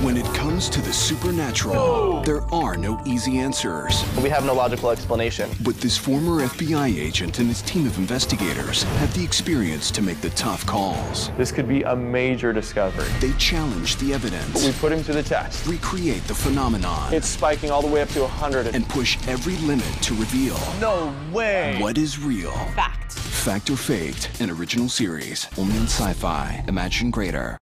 When it comes to the supernatural, there are no easy answers. We have no logical explanation. But this former FBI agent and his team of investigators have the experience to make the tough calls. This could be a major discovery. They challenge the evidence. We put him to the test. Recreate the phenomenon. It's spiking all the way up to 100. And push every limit to reveal. No way! What is real? Fact. Fact or Faked, an original series. Only on SyFy. Imagine greater.